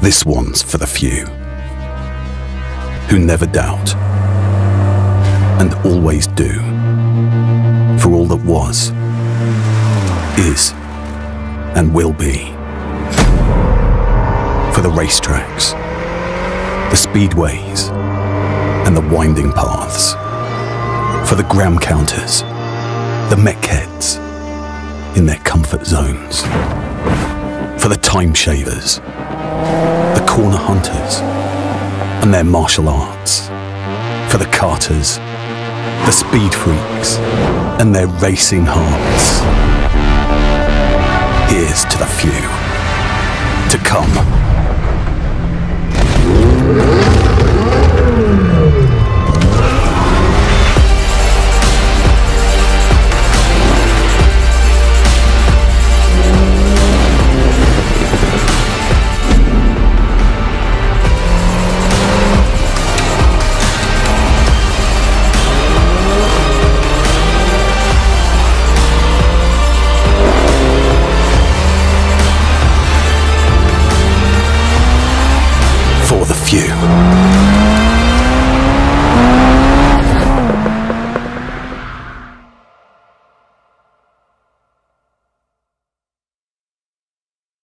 This one's for the few who never doubt and always do for all that was, is, and will be. For the racetracks, the speedways, and the winding paths. For the gram counters, the mech heads in their comfort zones. For the time shavers, the corner hunters, and their martial arts. For the karters, the speed freaks, and their racing hearts. Here's to the few to come.